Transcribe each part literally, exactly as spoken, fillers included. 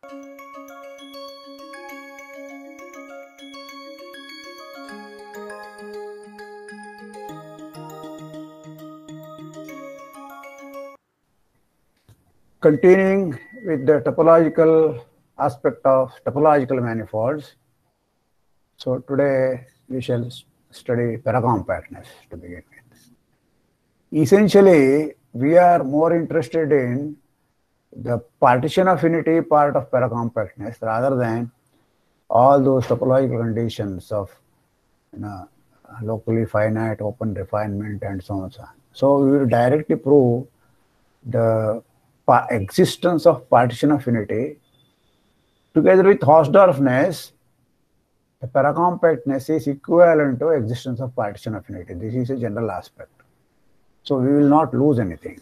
Continuing with the topological aspect of topological manifolds. So today we shall study paracompactness to begin with. Essentially, we are more interested in the partition affinity part of paracompactness rather than all those topological conditions of, you know, locally finite, open refinement, and so on and so on. So we will directly prove the existence of partition affinity together with Hausdorffness. The paracompactness is equivalent to existence of partition affinity. This is a general aspect. So we will not lose anything.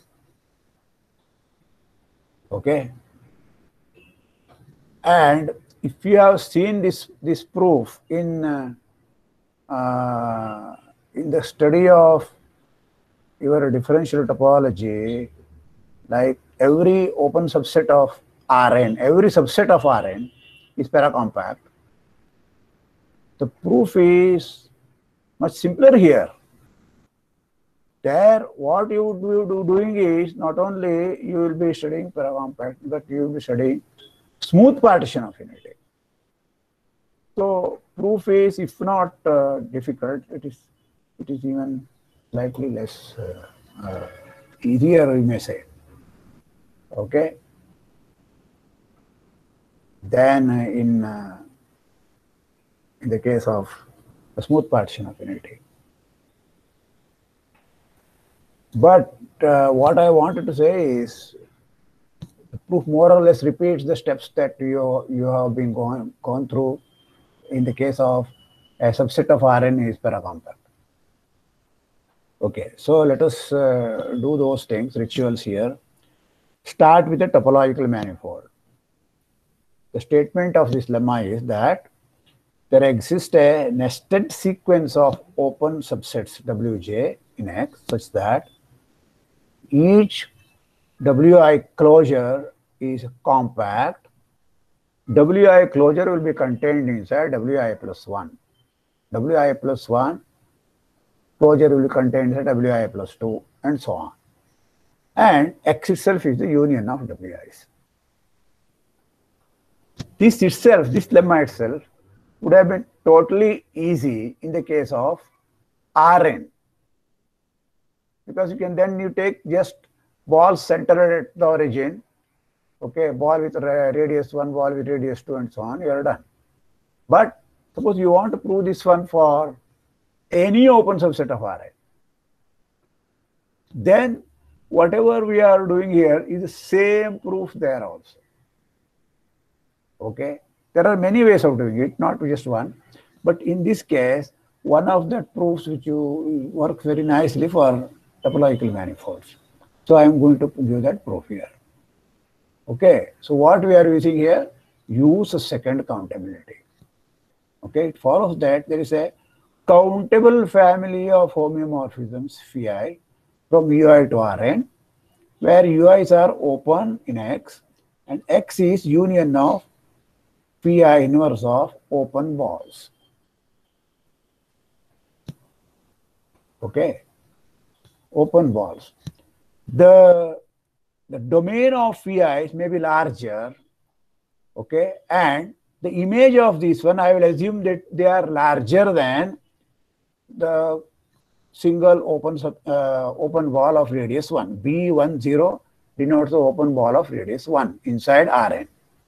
Okay. And if you have seen this this proof in uh, uh, in the study of your differential topology, like every open subset of Rn, every subset of Rn is paracompact. The proof is much simpler here. There, what you would be doing is not only you will be studying paracompact, but you will be studying smooth partition affinity. So proof is, if not uh, difficult, it is it is even slightly less uh, uh, easier, you may say. Okay. Then uh, in uh, in the case of a smooth partition affinity. But uh, what I wanted to say is the proof more or less repeats the steps that you you have been going gone through in the case of a subset of Rn is paracompact. Okay, so let us uh, do those things, rituals here. Start with a topological manifold. The statement of this lemma is that there exists a nested sequence of open subsets Wj in X such that each Wi closure is compact. Wi closure will be contained inside Wi plus one. Wi plus one closure will be contained inside Wi plus two, and so on. And X itself is the union of Wi's. This itself, this lemma itself, would have been totally easy in the case of Rn. Because you can then you take just balls centered at the origin, okay, ball with radius one, ball with radius two, and so on, you are done. But suppose you want to prove this one for any open subset of Rn, then whatever we are doing here is the same proof there also. Okay, there are many ways of doing it, not just one. But in this case, one of the proofs which you work very nicely for topological manifolds. So I am going to give that proof here. Okay, so what we are using here, use a second countability. Okay, it follows that there is a countable family of homeomorphisms phi from Ui to Rn, where Ui's are open in X, and X is union of phi inverse of open balls. Okay, open balls. The, the domain of phi's may be larger, okay, and the image of this one, I will assume that they are larger than the single open sub, uh, open ball of radius one. B one zero denotes the open ball of radius one inside Rn.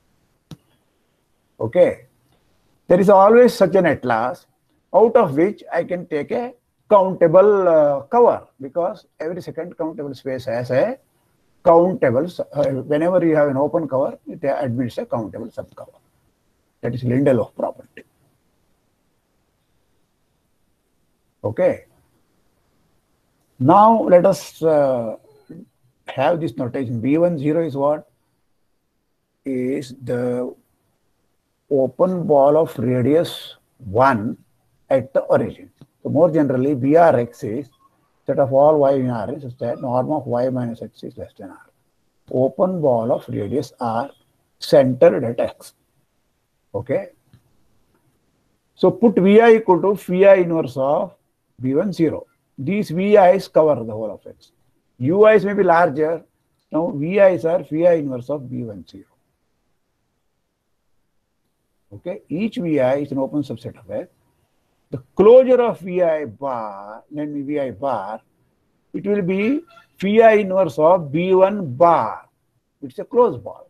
Okay, there is always such an atlas out of which I can take a countable uh, cover, because every second countable space has a countable, uh, whenever you have an open cover, it admits a countable subcover. That is Lindelof property. Okay. Now let us uh, have this notation. B one zero is what? Is the open ball of radius one at the origin. So more generally, B R X is set of all y in R such that norm of y minus x is less than R. Open ball of radius R centered at X. Okay. So put Vi equal to phi inverse of B one zero. These Vi's cover the whole of X. Ui's may be larger. Now Vi's are phi inverse of B one zero. Okay. Each Vi is an open subset of X. The closure of Vi bar, let me Vi bar, it will be phi inverse of B one bar. It's a closed ball.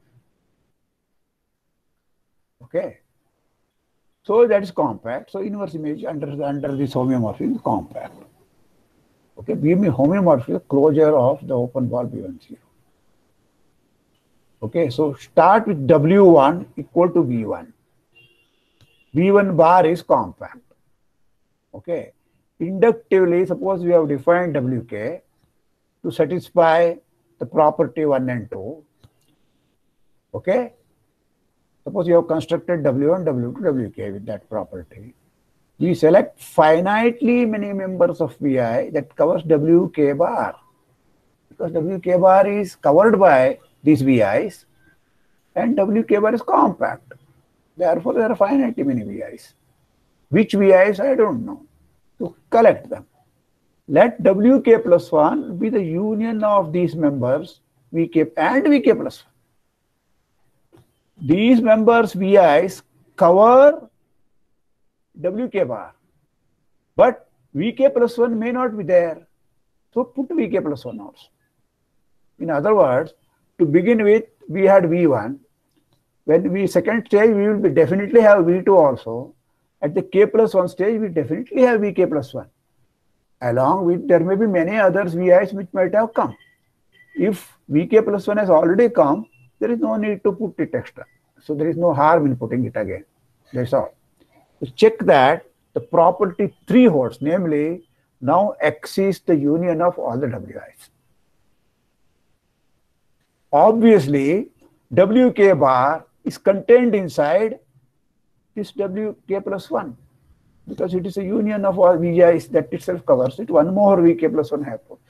Okay. So that is compact. So inverse image under the, under this homeomorphism is compact. Okay. B homeomorphism closure of the open ball B one zero. Okay. So start with W one equal to B one. B one bar is compact. Okay. Inductively, suppose we have defined W K to satisfy the property one and two. Okay. Suppose you have constructed W one, W two, W K with that property. We select finitely many members of Vi that covers W K bar. Because W K bar is covered by these Vi's and W K bar is compact. Therefore, there are finitely many Vi's. Which Vi's I don't know. To collect them. Let W K plus one be the union of these members V K and V K plus one. These members Vi's cover W K bar, but V K plus one may not be there. So put V K plus one also. In other words, to begin with, we had V one. When we second stage, we will be definitely have V two also. At the K plus one stage, we definitely have V K plus one. Along with, there may be many others Vi's which might have come. If V K plus one has already come, there is no need to put it extra. So there is no harm in putting it again. That's all. So check that the property three holds, namely, now X is the union of all the Wi's. Obviously, W K bar is contained inside this W K plus one because it is a union of all Vi's that itself covers it. One more V K plus one have put.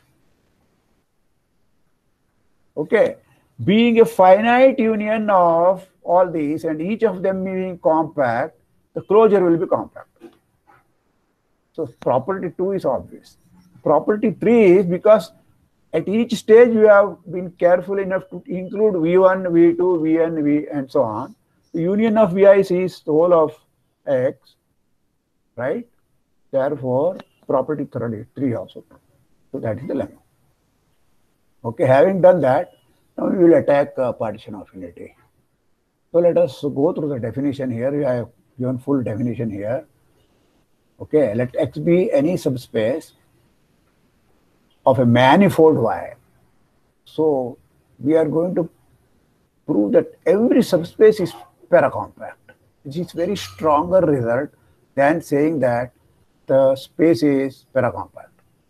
Okay. Being a finite union of all these and each of them being compact, the closure will be compact. So property two is obvious. Property three is because at each stage you have been careful enough to include V one, V two, Vn, V and so on. The union of Vi's is the whole of X, right? Therefore, property three also. So that is the lemma. Okay, having done that, now we will attack uh, partition affinity. So let us go through the definition here. We have given full definition here. Okay, let X be any subspace of a manifold Y. So we are going to prove that every subspace is paracompact, which is very stronger result than saying that the space is paracompact.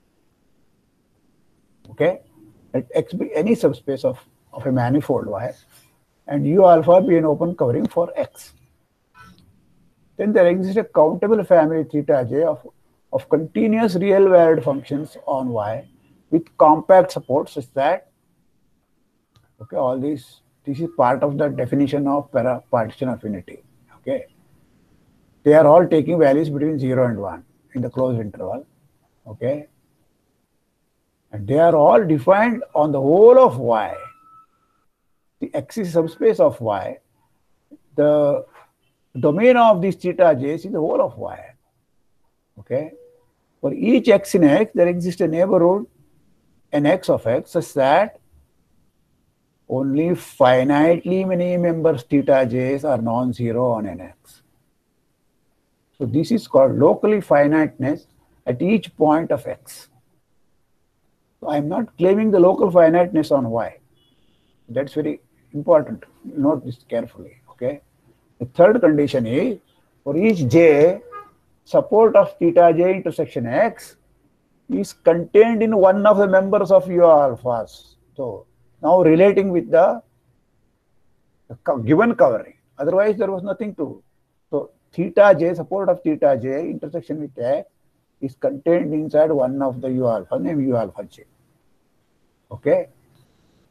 Okay, let X be any subspace of, of a manifold Y and U alpha be an open covering for X. Then there exists a countable family theta j of, of continuous real valued functions on Y with compact support such that, okay, all these, this is part of the definition of para partition affinity. Okay, they are all taking values between zero and one in the closed interval. Okay, and they are all defined on the whole of Y. The X is subspace of Y. The domain of these theta j's is the whole of Y. Okay, for each X in X, there exists a neighborhood an X of X such that only finitely many members theta j's are non-zero on an X. So this is called locally finiteness at each point of X. So I am not claiming the local finiteness on Y. That's very important. Note this carefully. Okay. The third condition is for each J, support of theta j intersection X is contained in one of the members of U alphas. So now relating with the, the given covering. Otherwise, there was nothing to. So theta j, support of theta j intersection with X is contained inside one of the U alpha, named U alpha j. Okay.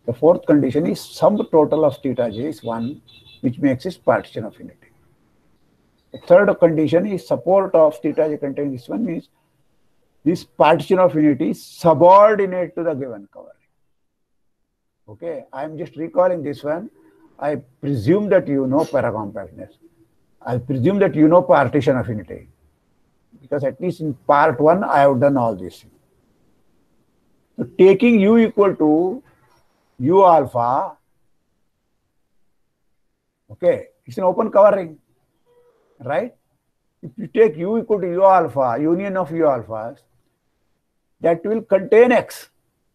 The fourth condition is sum total of theta j is one, which makes it partition of unity. The third condition is support of theta j contains this one, means this partition of unity is subordinate to the given covering. Okay, I am just recalling this one. I presume that you know paracompactness. I presume that you know partition of unity, because at least in part one I have done all this. So taking u equal to u alpha, okay, it's an open covering, right? If you take u equal to u alpha, union of u alphas, that will contain x.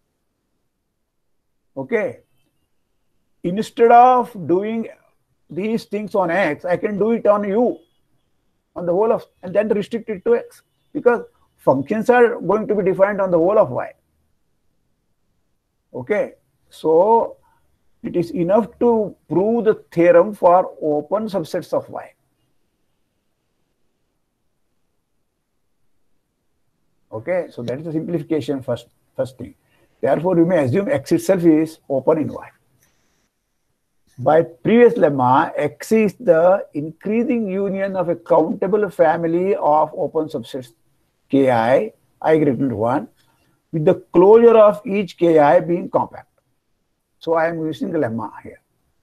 Okay. Instead of doing these things on x, I can do it on u, on the whole of, and then restrict it to x, because functions are going to be defined on the whole of y. Okay. So it is enough to prove the theorem for open subsets of y. Okay, so that is the simplification first, first thing. Therefore, you may assume x itself is open in y. By previous lemma, X is the increasing union of a countable family of open subsets Ki, I greater than one, with the closure of each Ki being compact. So I am using the lemma here.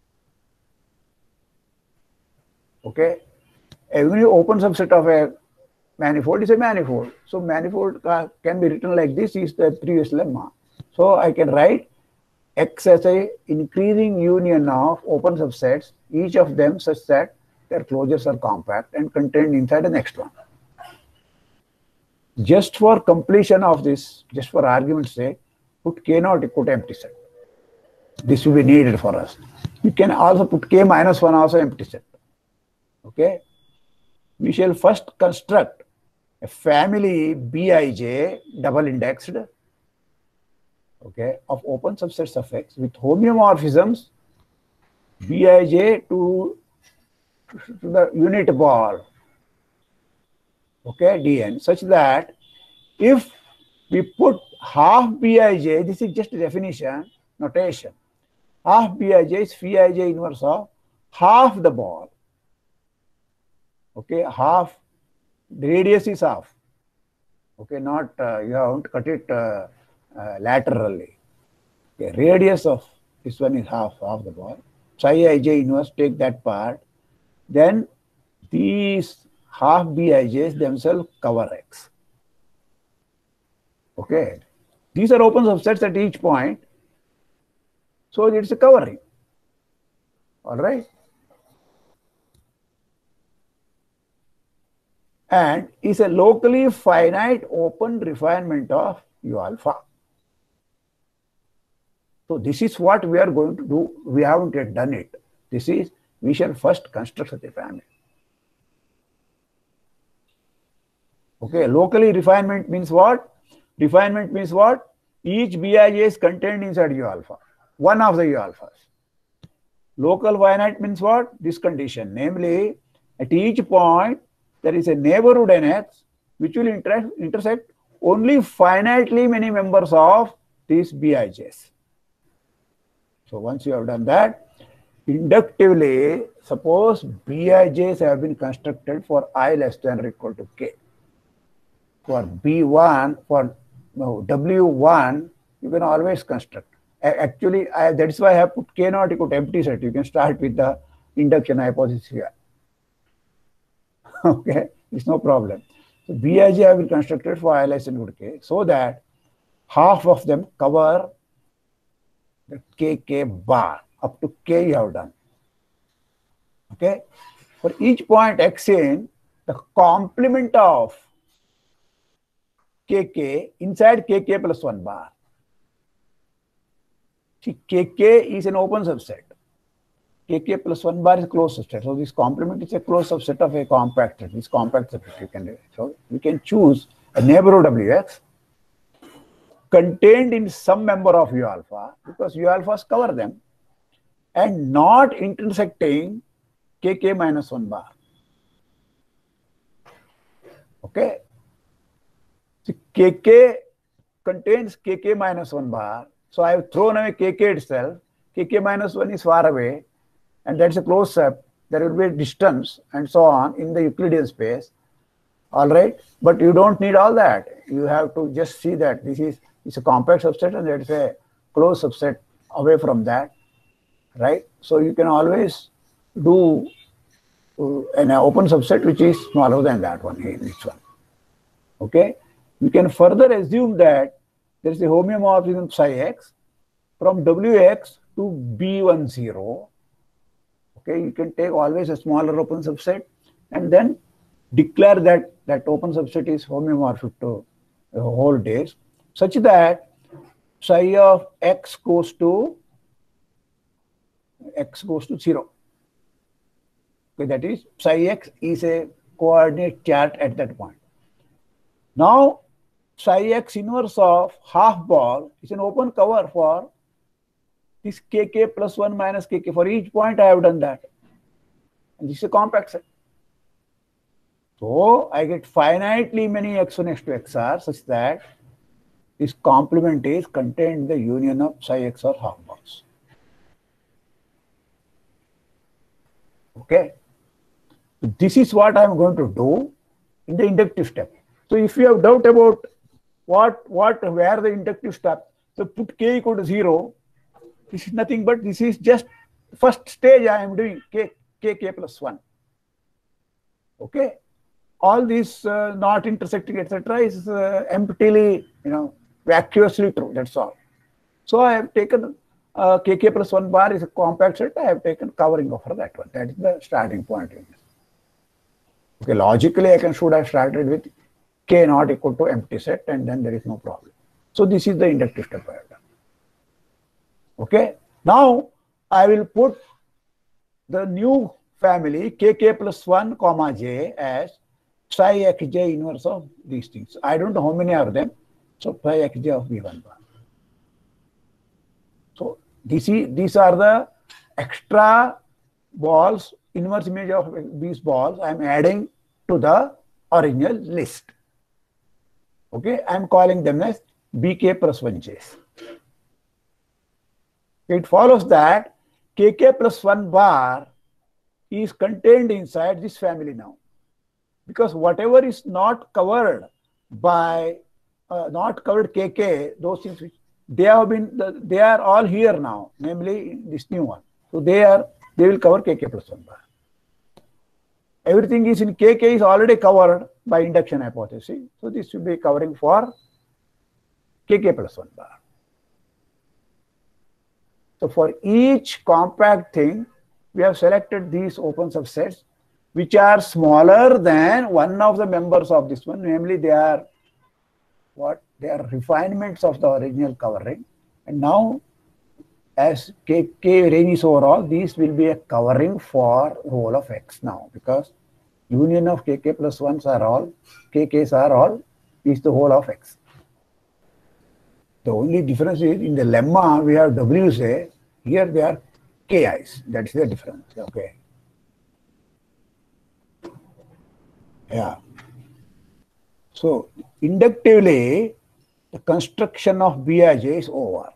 Okay, every open subset of a manifold is a manifold. So manifold can be written like this, is the previous lemma. So I can write X as a increasing union of open subsets, each of them such that their closures are compact and contained inside the next one. Just for completion of this, just for argument's sake, put K naught equal to empty set. This will be needed for us. You can also put K minus one also empty set. Okay. We shall first construct a family Bij double indexed, okay, of open subsets of X with homeomorphisms Bij to, to the unit ball, okay, Dn, such that if we put half Bij, this is just a definition, notation, half Bij is phi ij inverse of half the ball, okay, half, the radius is half, okay, not, uh, you haven't cut it uh, uh, laterally. Okay, radius of this one is half of the ball. Psi ij inverse, take that part. Then these half Bij's themselves cover X. Okay, these are open subsets at each point. So it's a covering. All right. And is a locally finite open refinement of U alpha. So this is what we are going to do. We haven't yet done it. This is, we shall first construct such a family. Okay, locally refinement means what? Refinement means what? Each Bij is contained inside U alpha, one of the U alphas. Local finite means what? This condition, namely at each point there is a neighborhood N X which will inter intersect only finitely many members of these Bij's. So once you have done that, inductively, suppose Bij's have been constructed for I less than or equal to K. For B one, for no, W one, you can always construct. Actually, I, that is why I have put K naught equal to empty set. You can start with the induction hypothesis here. Okay, it's no problem. So Bij have been constructed for I less than or equal to K, so that half of them cover the K K bar. Up to K you have done. Okay, for each point X in, the complement of K K inside K K plus one bar. See, K K is an open subset. K K plus one bar is a closed subset. So this complement is a closed subset of a compact set. This compact subset you can do. So we can choose a neighborhood W X contained in some member of U alpha, because U alphas cover them, and not intersecting K K minus one bar. Okay. So K K contains K K minus one bar, So I have thrown away kk itself. Kk minus one is far away, and that's a closed set. There will be a distance and so on in the Euclidean space. All right, but you don't need all that. You have to just see that this is it's a compact subset and it's a closed subset away from that, right? So you can always do uh, an open subset which is smaller than that one here, this one. Okay, you can further assume that there is a homeomorphism psi x from W x to B one zero. Okay, you can take always a smaller open subset and then declare that that open subset is homeomorphic to the whole disk, such that psi of x goes to x goes to zero. Okay, that is psi x is a coordinate chart at that point. Now psi x inverse of half ball is an open cover for this kk plus one minus kk. For each point I have done that, and this is a compact set. So I get finitely many x one, x two, xr such that this complement is contained in the union of psi x or half balls. Okay, this is what I am going to do in the inductive step. So if you have doubt about what what where the inductive step, so put k equal to zero. This is nothing but this is just first stage I am doing k kk plus one. Okay, all this uh, not intersecting et cetera is uh, emptily, you know, vacuously true. That's all. So I have taken uh, kk plus one bar is a compact set. I have taken covering over that one. That is the starting point. Okay, logically I can should have started with k not equal to empty set, and then there is no problem. So this is the inductive step I have done. Okay, now I will put the new family kk plus one comma j as psi xj inverse of these things. I don't know how many are them. So psi xj of B one bar. So this is, these are the extra balls, inverse image of these balls I am adding to the original list. Okay, I am calling them as bk plus one j's. It follows that kk plus one bar is contained inside this family now, because whatever is not covered by uh, not covered kk, those things which they have been they are all here now, namely this new one. So they are they will cover kk plus one bar. Everything is in kk is already covered by induction hypothesis. So this will be covering for kk plus one bar. So for each compact thing, we have selected these open subsets which are smaller than one of the members of this one, namely they are what? They are refinements of the original covering. And now as k, k ranges overall, these will be a covering for the whole of x now, because union of kk plus ones are all, kk's are all, is the whole of x. The only difference is in the lemma we have wj, here they are ki's. That's the difference. Okay. Yeah. So inductively, the construction of Bij is over.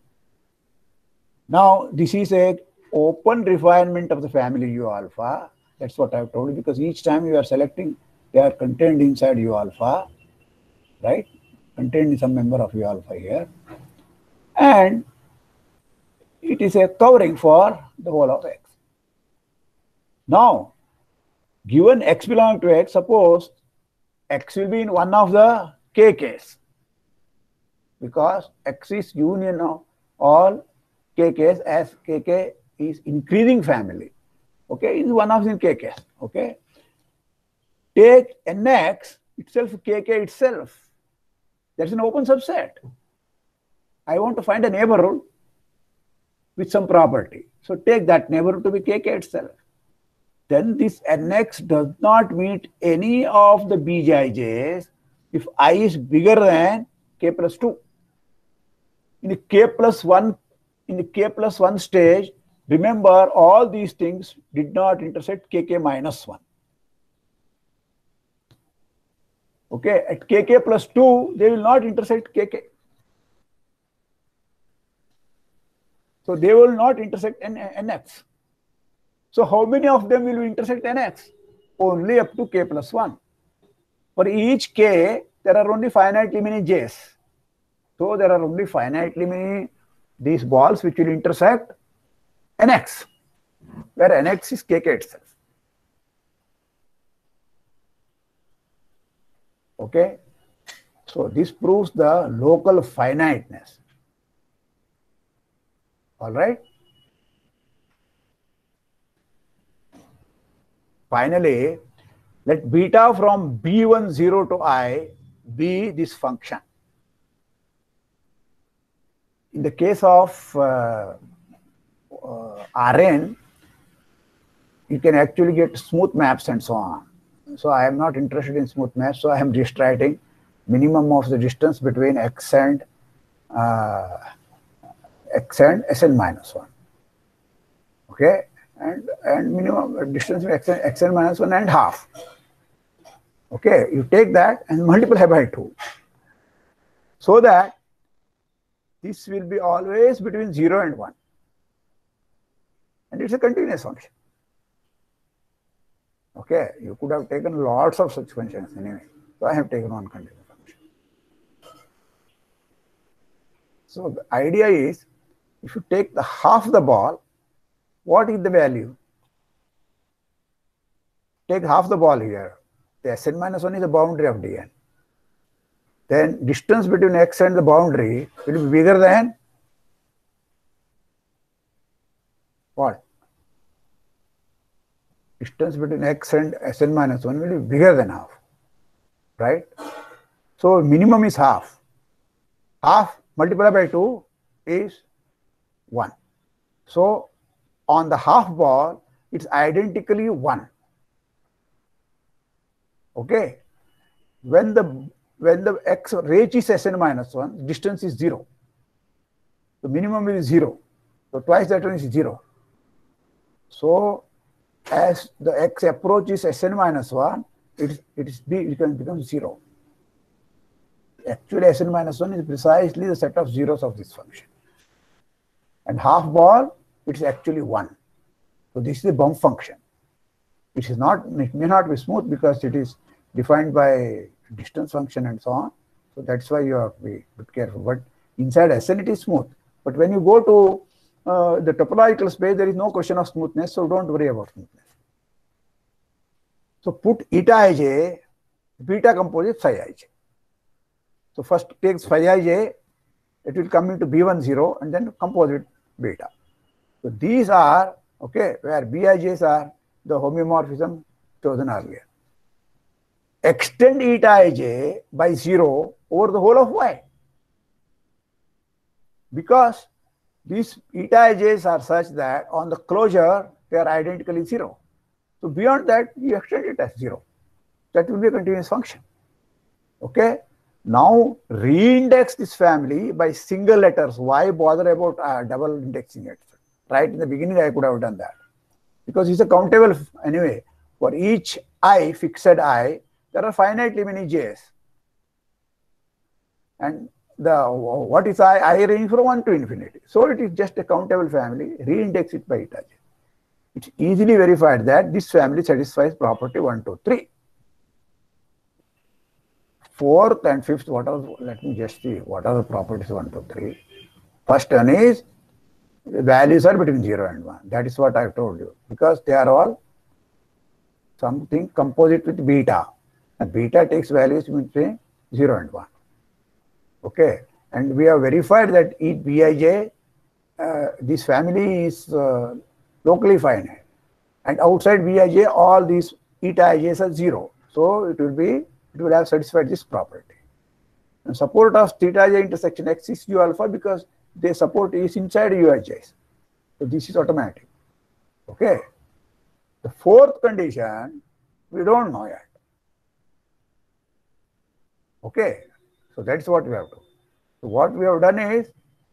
Now this is a open refinement of the family U alpha. That's what I've told you, because each time you are selecting, they are contained inside U alpha, right? Contained in some member of U alpha here. And it is a covering for the whole of x. Now, given x belongs to x, suppose x will be in one of the kk's, because x is union of all kk's, as kk is increasing family. Okay, is one of the kk's. Okay, take nx itself, kk itself. That's an open subset. I want to find a neighborhood with some property. So take that neighborhood to be kk itself. Then this nx does not meet any of the bij's if I is bigger than k plus two. In the k plus one, in the k plus one stage, remember all these things did not intersect kk minus one. Okay, at kk plus two, they will not intersect kk. So they will not intersect n, nx. So how many of them will intersect nx? Only up to k plus one. For each k, there are only finitely many j's. So there are only finitely many these balls which will intersect nx, where nx is kk itself. Okay, so this proves the local finiteness. All right. Finally, let beta from b one zero to I be this function. In the case of uh, uh, Rn, you can actually get smooth maps and so on. So I am not interested in smooth maps, so I am just writing minimum of the distance between x and uh, x and Sn minus one. Okay, and and minimum distance between x and Xn minus one and half. Okay, you take that and multiply by two, so that this will be always between zero and one, and it's a continuous function. Okay, you could have taken lots of such functions anyway. So I have taken one continuous function. So the idea is, if you take the half the ball, what is the value? Take half the ball here. The Sn minus one is the boundary of Dn. Then distance between x and the boundary will be bigger than what? Distance between x and Sn minus one will be bigger than half, right? So minimum is half. Half multiplied by two is one. So on the half ball, it's identically one. Okay. When the when the x reaches Sn minus one, distance is zero. The minimum is zero. So twice that one is zero. So as the x approaches Sn minus one, it, it, is, it can become zero. Actually, Sn minus one is precisely the set of zeros of this function. And half ball, it is actually one. So this is the bump function. It is not, it may not be smooth because it is defined by distance function and so on. So that's why you have to be a bit careful. But inside Sn it is smooth. But when you go to uh, the topological space, there is no question of smoothness, so don't worry about smoothness. So put eta ij, beta composite psi ij. So first takes psi ij, it will come into b one zero and then composite beta. So these are, okay, where bij's are the homeomorphism chosen earlier. Extend eta ij by zero over the whole of y. Because these eta ij's are such that on the closure, they are identically zero. So beyond that, you extend it as zero. That will be a continuous function. Okay. Now reindex this family by single letters. Why bother about uh, double indexing it? Right in the beginning, I could have done that. Because it's a countable anyway. For each I, fixed I, there are finitely many j's. And the what is I? I range from one to infinity. So it is just a countable family. Reindex it by eta j. It's easily verified that this family satisfies property one, two, three. Fourth and fifth, what are, let me just see, what are the properties one, two, three. First one is, the values are between zero and one. That is what I have told you. Because they are all something composite with beta. And beta takes values between zero and one. Okay. And we have verified that each Bij, uh, this family is uh, locally finite. And outside Bij, all these eta ij's are zero. So it will be, it will have satisfied this property. And support of theta j intersection x is u alpha because the support is inside uij's. So this is automatic. Okay. The fourth condition, we don't know yet. Okay. So that's what we have to do. So what we have done is,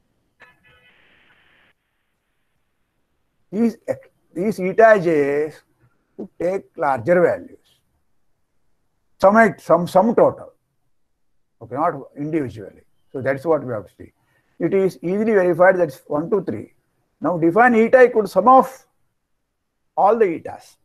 these, these eta j's to take larger values. Sum, some, sum total. Okay, not individually. So that's what we have to see. It is easily verified that one, two, three. Now define eta equal to sum of all the etas.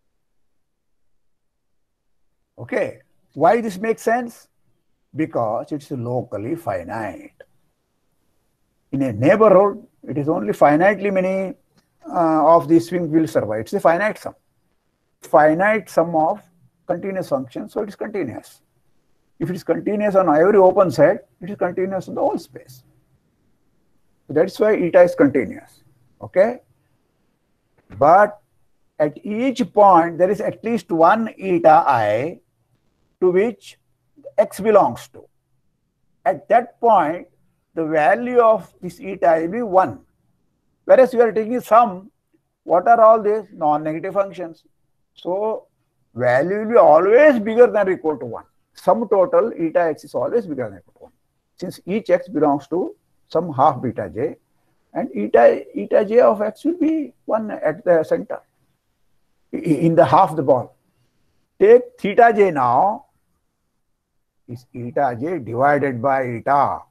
Okay, why this makes sense? Because it's locally finite. In a neighborhood, it is only finitely many uh, of these swings will survive. It's a finite sum. Finite sum of continuous functions, so it is continuous. If it is continuous on every open set, it is continuous in the whole space. So that's why eta is continuous. Okay? But at each point, there is at least one eta I to which x belongs to. At that point, the value of this eta will be one. Whereas we are taking sum, what are all these non-negative functions? So value will be always bigger than or equal to one. Sum total eta x is always bigger than or equal to one. Since each x belongs to some half beta j, and eta, eta j of x will be one at the center, in the half the ball. Take theta j now, is eta j divided by eta.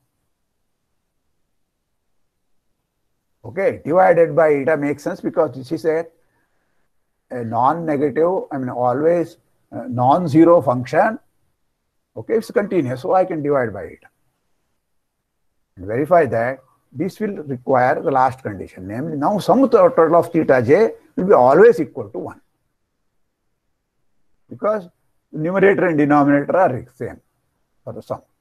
Okay, divided by eta makes sense because this is a, a non-negative, I mean always uh, non-zero function. Okay, it's continuous, so I can divide by eta. And verify that this will require the last condition, namely now sum total of theta j will be always equal to one. Because numerator and denominator are same for the sum.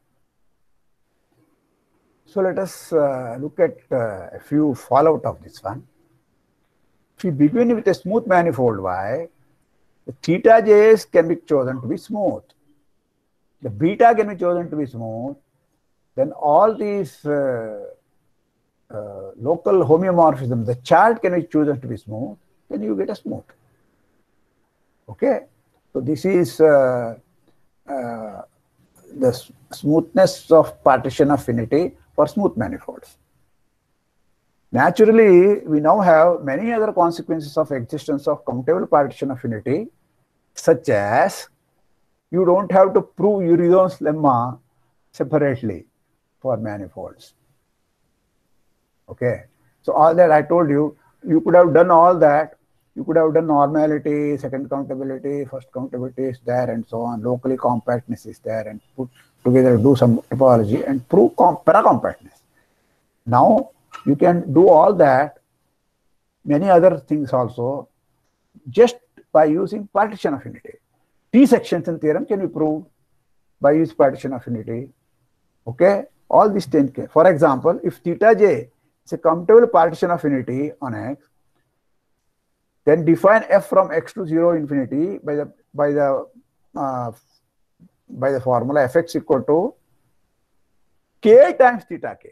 So let us uh, look at uh, a few fallout of this one. If we begin with a smooth manifold Y, the theta j's can be chosen to be smooth. The beta can be chosen to be smooth. Then all these uh, uh, local homeomorphism, the chart can be chosen to be smooth. Then you get a smooth. Okay. So this is uh, uh, the smoothness of partition affinity for smooth manifolds. Naturally, we now have many other consequences of existence of commutable partition affinity, such as you don't have to prove Urysohn's lemma separately for manifolds. Okay, so all that I told you, you could have done all that. You could have done normality, second countability, first countability is there, and so on. Locally compactness is there, and put together, do some topology and prove paracompactness. Now you can do all that, many other things also, just by using partition affinity. T-section theorem can be proved by using partition affinity. Okay, all these ten K. For example, if theta j is a commutable partition affinity on x, then define f from x to zero infinity by the by the uh, by the formula fx equal to k times theta k.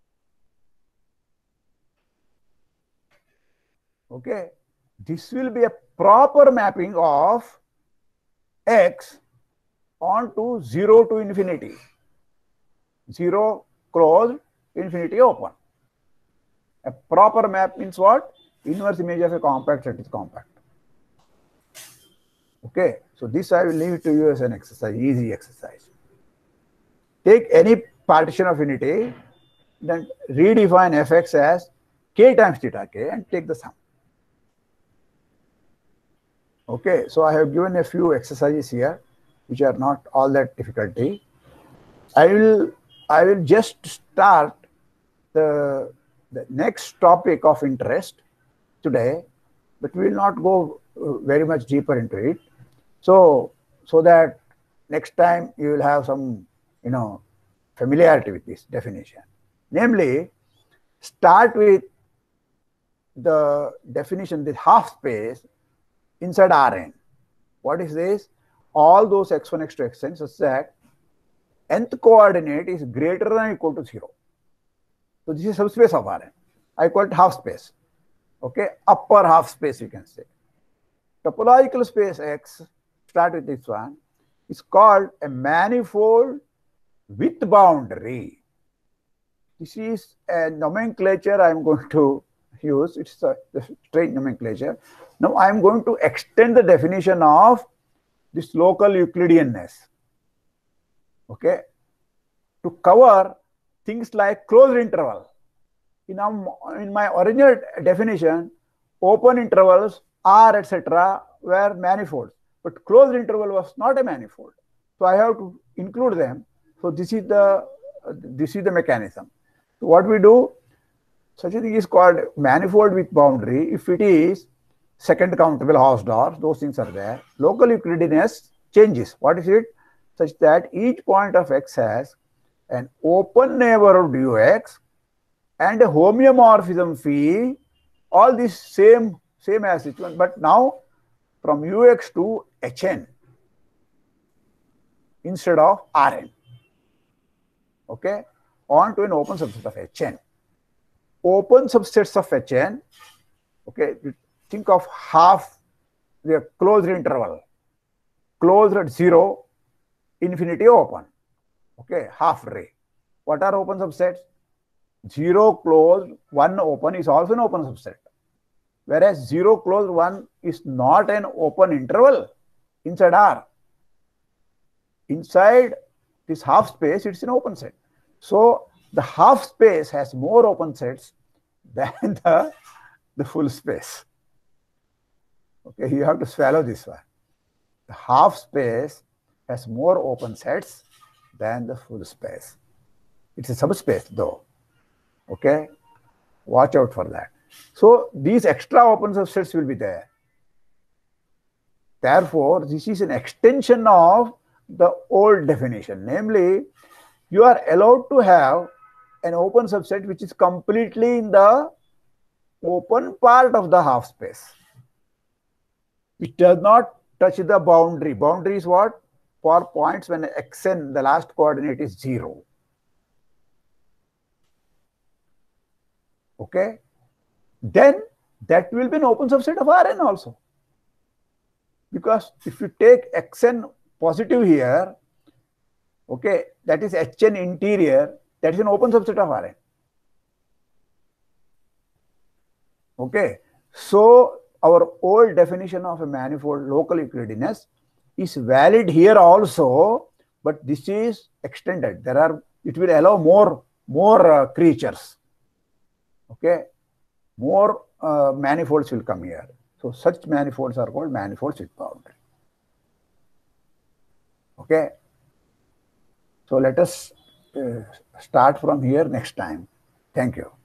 Okay, this will be a proper mapping of x onto zero to infinity. Zero closed, infinity open. A proper map means what? Inverse image of a compact set is compact. Okay, so this I will leave it to you as an exercise, easy exercise. Take any partition affinity, then redefine fx as k times theta k and take the sum. Okay, so I have given a few exercises here, which are not all that difficulty. I will I will just start the, the next topic of interest today, but we will not go very much deeper into it. So, so that next time you will have some, you know, familiarity with this definition. Namely, start with the definition, the half space inside Rn. What is this? All those x one, x two, xn such that nth coordinate is greater than or equal to zero. So this is subspace of Rn. I call it half space. Okay, upper half space you can say. Topological space X, start with this one, is called a manifold with boundary. This is a nomenclature I am going to use. It's a, a strange nomenclature. Now I am going to extend the definition of this local Euclideanness, okay, to cover things like closed interval. In, um, in my original definition, open intervals, R, et cetera were manifolds, but closed interval was not a manifold. So I have to include them. So this is the uh, this is the mechanism. So what we do, such a thing is called manifold with boundary. If it is second countable Hausdorff, those things are there. Local Euclideanness changes. What is it? Such that each point of x has an open neighborhood ux and a homeomorphism phi, all this same same as this one, but now from ux to hn instead of rn. Okay, on to an open subset of hn. Open subsets of hn, okay, think of half the closed interval, closed at zero, infinity open, okay, half ray. What are open subsets? Zero closed, one open is also an open subset. Whereas zero closed, one is not an open interval inside R. Inside this half space, it's an open set. So the half space has more open sets than the, the full space. Okay, you have to swallow this one. The half space has more open sets than the full space. It's a subspace though. Okay, watch out for that. So these extra open subsets will be there. Therefore, this is an extension of the old definition. Namely, you are allowed to have an open subset which is completely in the open part of the half space. It does not touch the boundary. Boundary is what? For points when xn, the last coordinate is zero. Okay, then that will be an open subset of Rn also. Because if you take xn positive here, okay, that is hn interior, that is an open subset of Rn. Okay, so our old definition of a manifold local Euclideanness is valid here also, but this is extended. There are, it will allow more, more uh, creatures. Okay, more uh, manifolds will come here. So such manifolds are called manifolds with boundary. Okay, so let us uh, start from here next time. Thank you.